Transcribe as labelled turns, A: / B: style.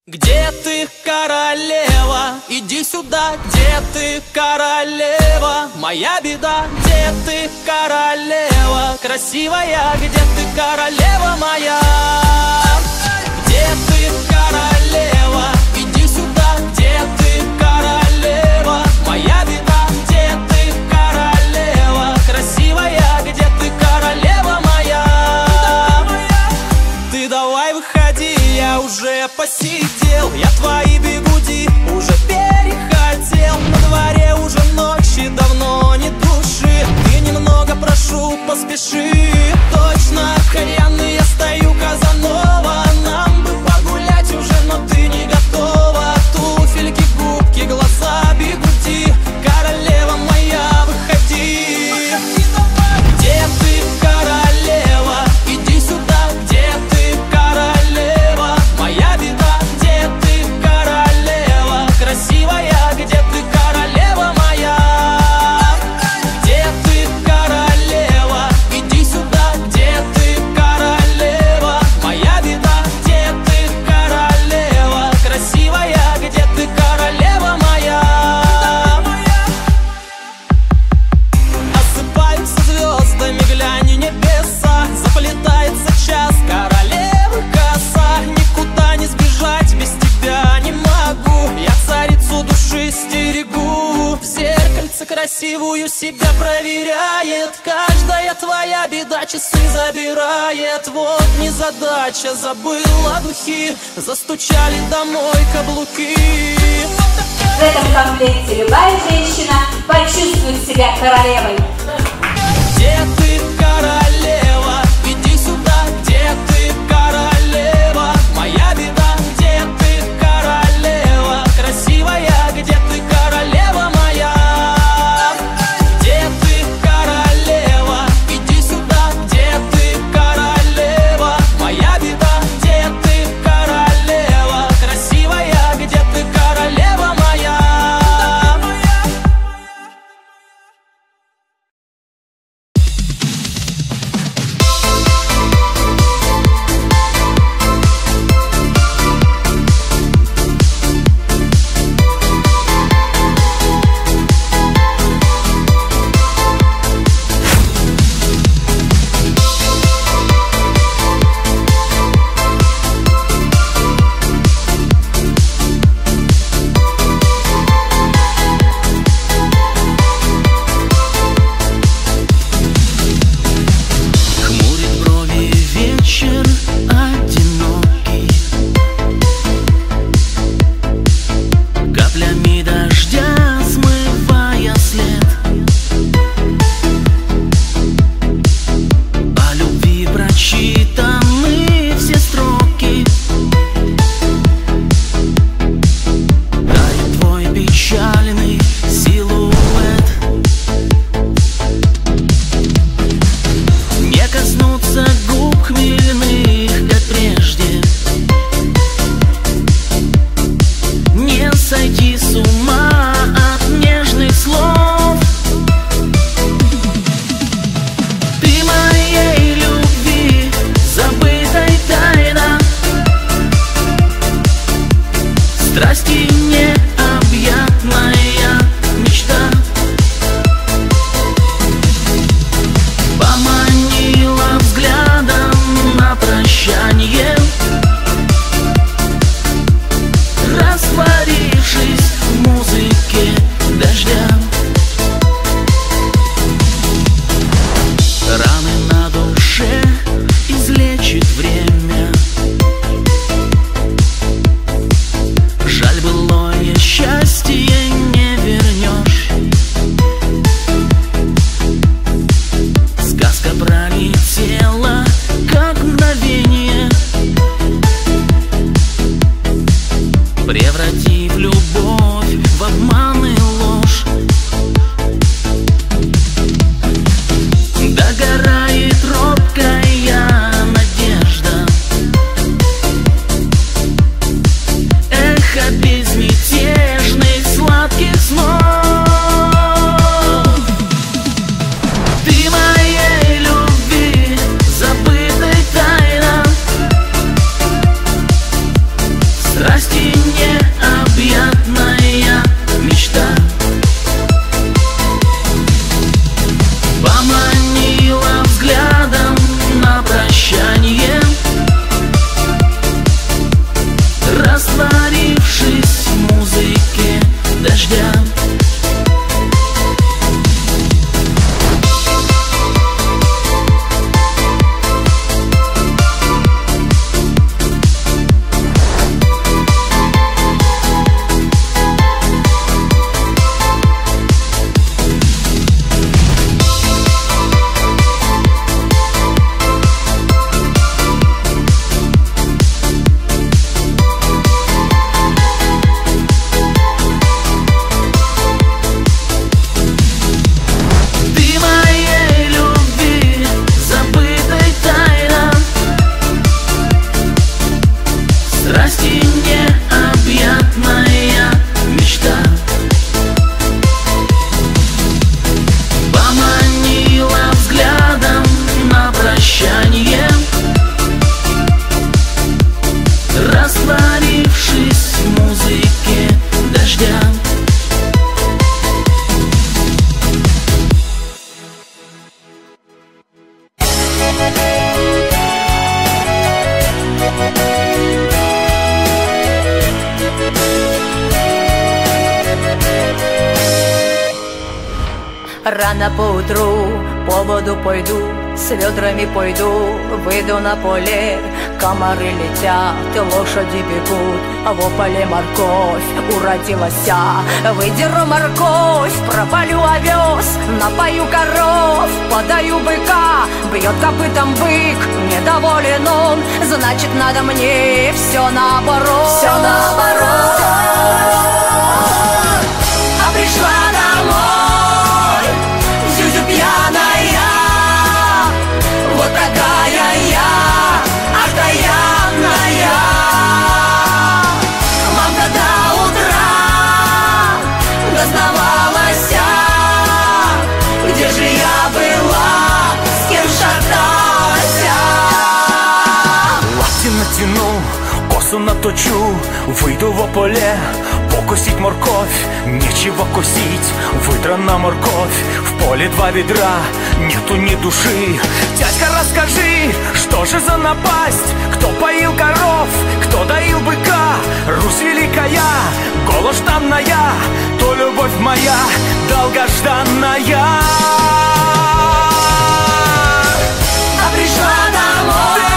A: Где ты, королева? Иди сюда, где ты, королева? Моя беда, где ты, королева? Красивая, где ты, королева моя? Где ты, королева? Иди сюда, где ты, королева? Моя беда, где ты, королева? Красивая, где ты, королева моя? Ты давай выходи, я уже посидел, я твои бигуди уже перехотел. На дворе уже ночи, давно не души. Ты немного, прошу, поспеши. Точно, кальянный, я стою, Казанова. Нам бы погулять уже, но ты не готова. Туфельки, губки, глаза, бигуди. Королева моя, выходи. Где ты, королева? Иди сюда, где ты, королева? Моя беда, где ты, королева? Красивая, где ты, королева моя? Где ты, королева? Иди сюда, где ты, королева? Моя беда, где ты, королева? Красивая, где ты, королева моя? Осыпаются звездами, глянь, небеса. Заплетается час, королевы коса. Никуда не сбежать, без тебя не могу. Я царицу души стерегу. В зеркальце красивую себя проверяет. Каждая твоя беда часы забирает. Вот незадача, забыла духи. Застучали домой каблуки.
B: В этом комплекте любая женщина почувствует себя королевой.
A: Где ты, королева? Иди сюда, где ты, королева? Моя беда, где ты, королева? Красивая, где ты, королева моя? Где ты, королева? Иди сюда, где ты, королева? Моя беда, где ты, королева? Красивая, где ты, королева моя?
C: Рано поутру по воду пойду, с ведрами пойду, выйду на поле. Комары летят, лошади бегут, а в поле морковь уродилась. Выдеру морковь, пропалю овес, напою коров, подаю быка. Бьет копытом бык, недоволен он, значит надо мне все наоборот. Все наоборот. А пришла домой Зюзю пьяная, вот такая я, окаянная. Мамка до утра дознавалась, где же я была, с кем шаталась.
A: Лапти натяну, косу наточу, выйду во поле, покусить морковь, нечего косить, выдрана морковь. В поле 2 ведра, нету ни души. Дядька, расскажи, что же за напасть? Кто поил коров, кто доил быка? Русь великая, голожданная, то любовь моя долгожданная.
C: А пришла домой